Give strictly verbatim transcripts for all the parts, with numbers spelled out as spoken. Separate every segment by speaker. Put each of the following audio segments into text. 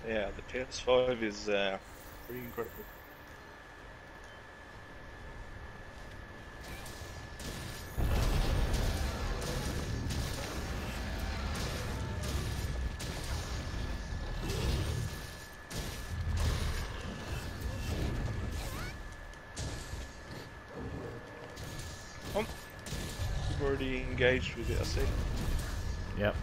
Speaker 1: Yeah, the P S five is uh, pretty incredible. Oh, you've already engaged with it, I see.
Speaker 2: Yep.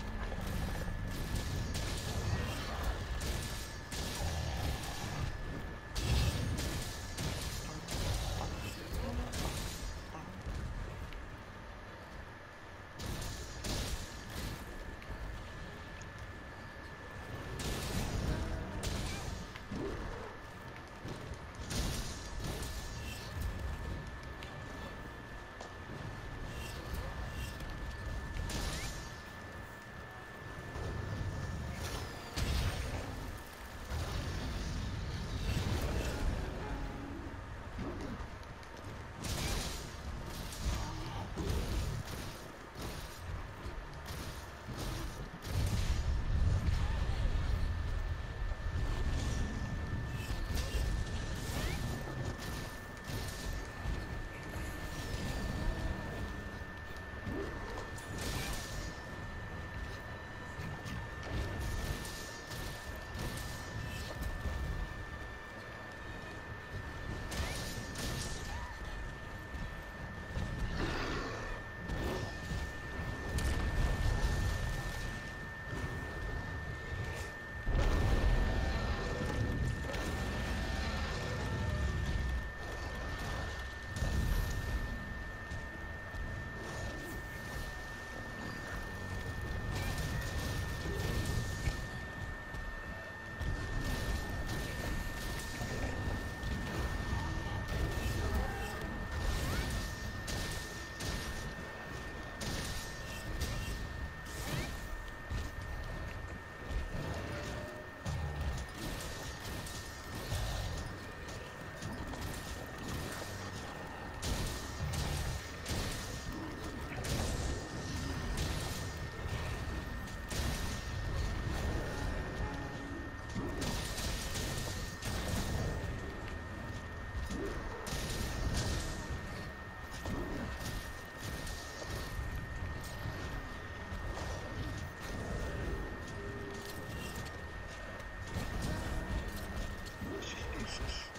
Speaker 1: Jesus.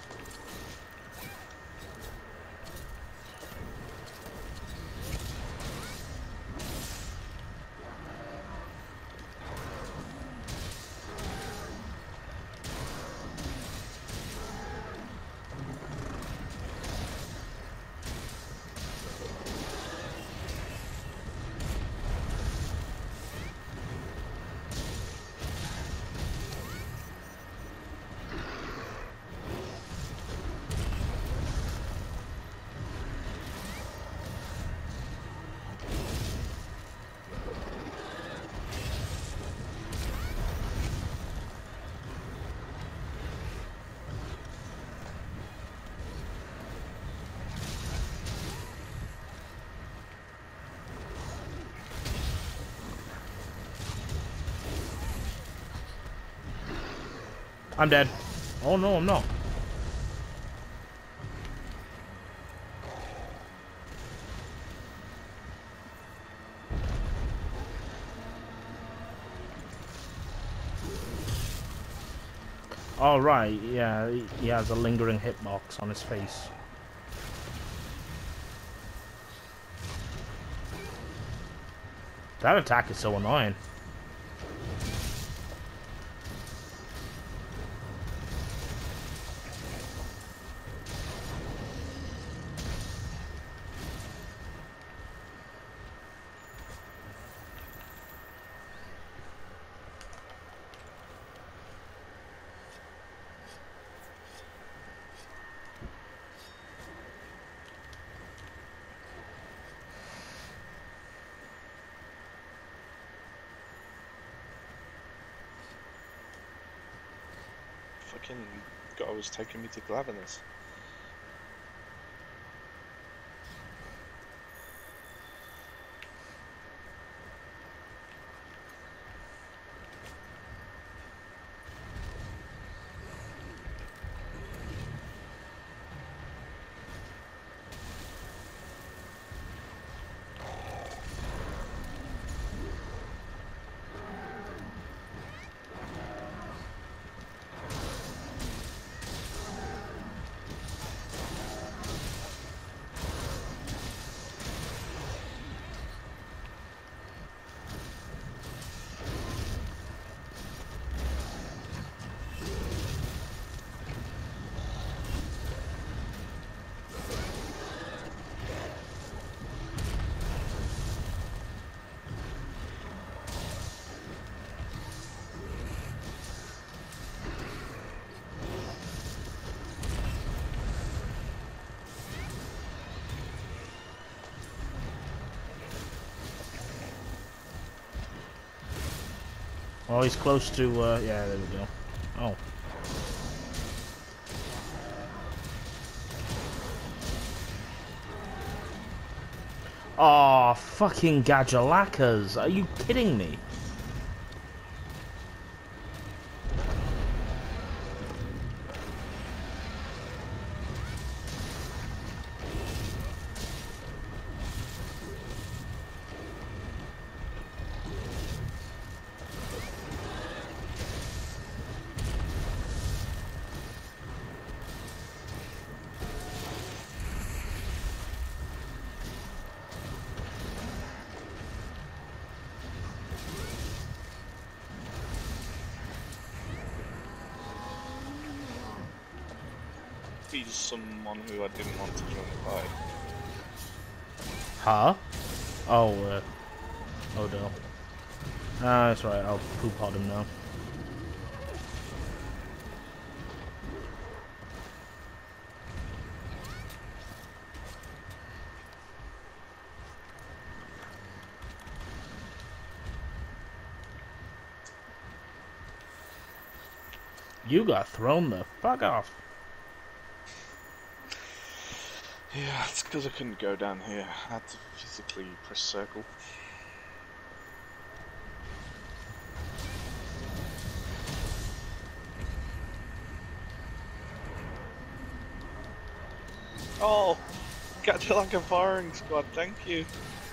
Speaker 2: I'm dead. Oh no, I'm not. Oh right, yeah, he has a lingering hitbox on his face. That attack is so annoying.
Speaker 1: Fucking guy was taking me to Glavenus.
Speaker 2: Oh, he's close to, uh, yeah, there we go. Oh. Oh, fucking Gajalakas. Are you kidding me?
Speaker 1: Be someone who I didn't want to join the fight.
Speaker 2: Huh? Oh, uh, oh no. Ah, that's right, I'll poop on him now. You got thrown the fuck off.
Speaker 1: Yeah, it's because I couldn't go down here. I had to physically press circle. Oh, catch it like a firing squad, thank you.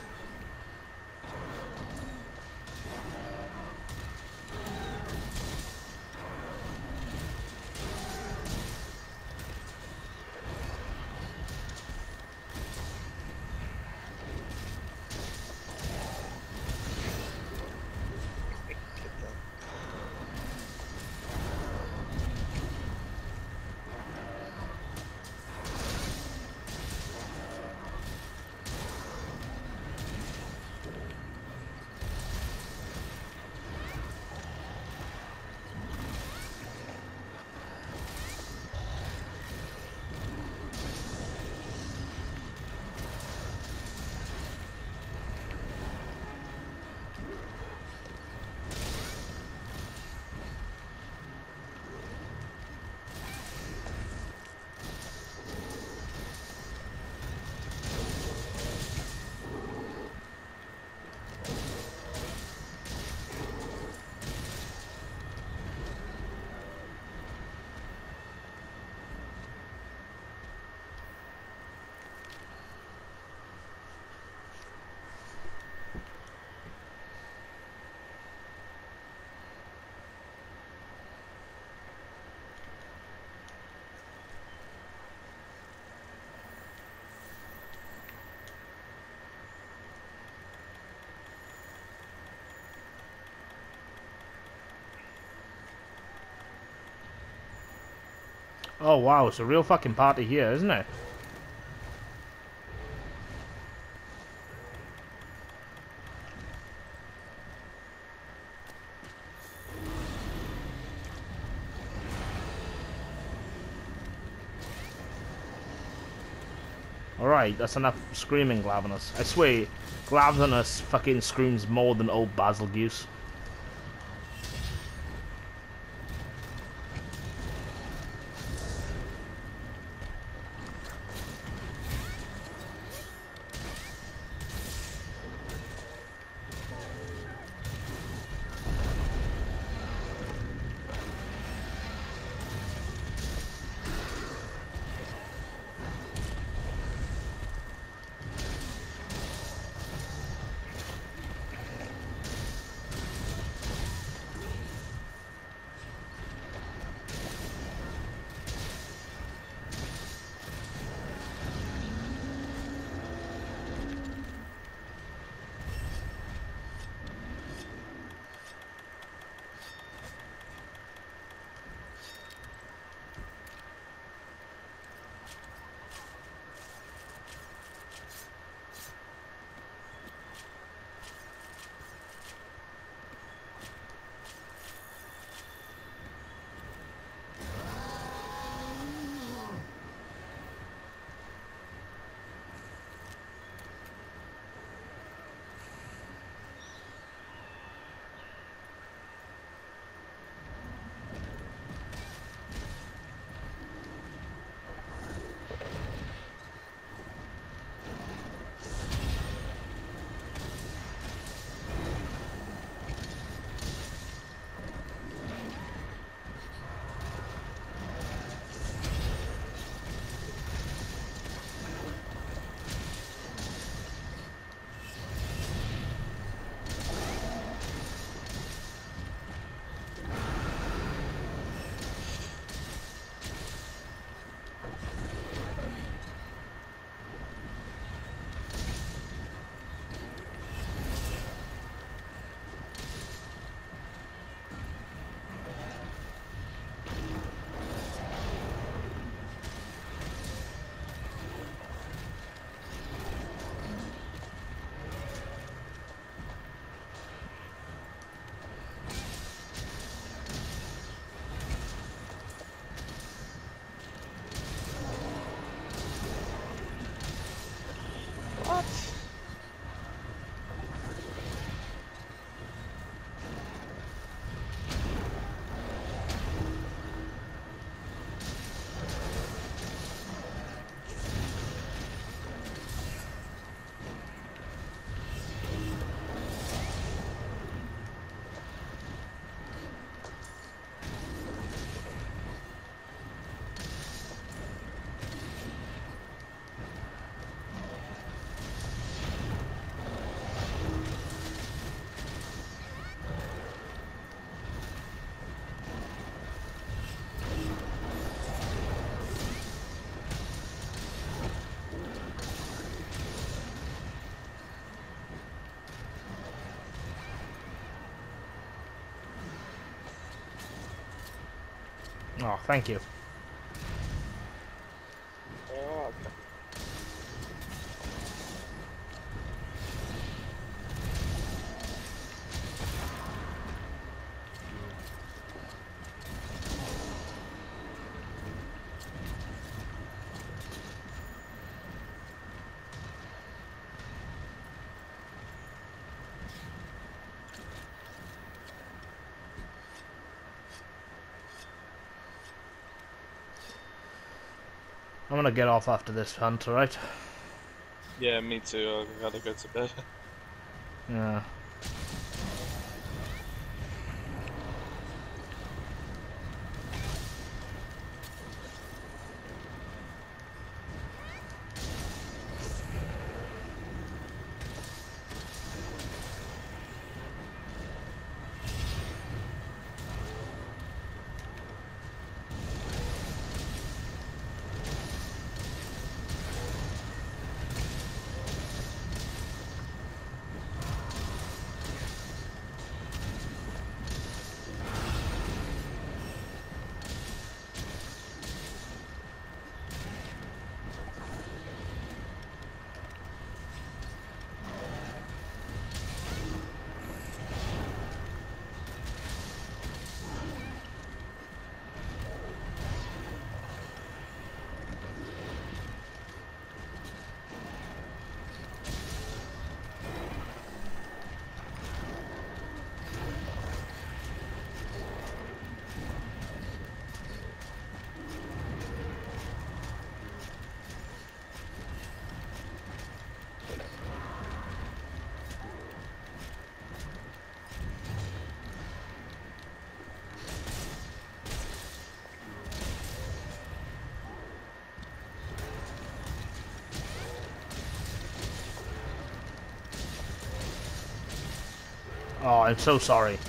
Speaker 2: Oh wow, it's a real fucking party here, isn't it? Alright, that's enough screaming, Glavenus. I swear, Glavenus fucking screams more than old Basilgeuse. Oh, thank you.
Speaker 1: Oh, okay.
Speaker 2: I'm gonna get off after this hunt, alright?
Speaker 1: Yeah, me too. I gotta go to bed.
Speaker 2: Yeah. Oh, I'm so sorry.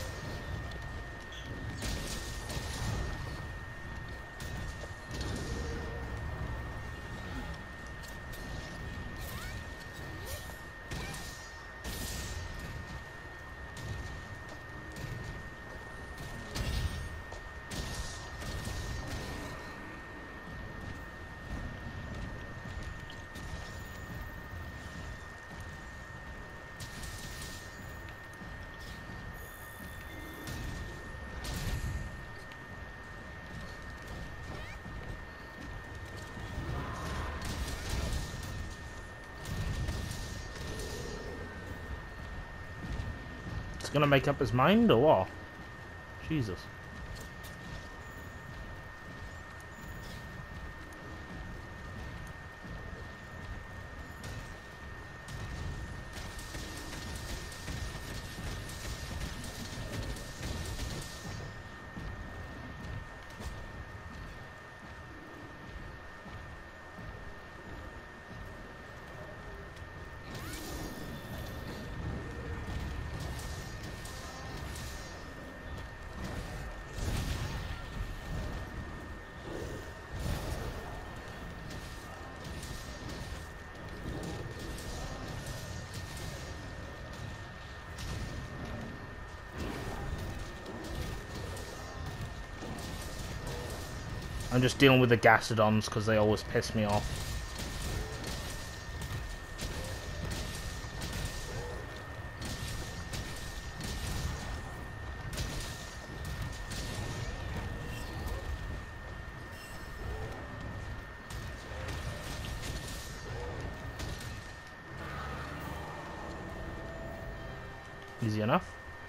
Speaker 2: It's gonna make up his mind or what? Jesus. I'm just dealing with the Gasodons because they always piss me off. Easy enough.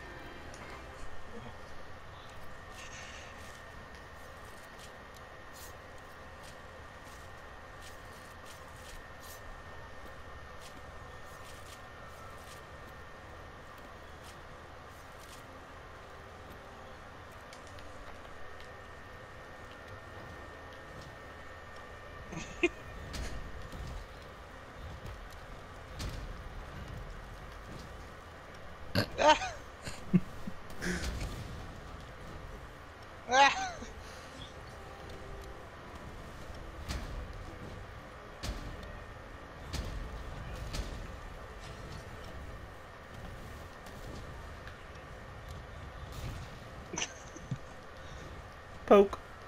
Speaker 1: Ah! Ah!
Speaker 2: Poke.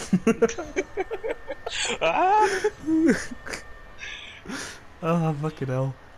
Speaker 1: Ah!
Speaker 2: Oh, fucking hell.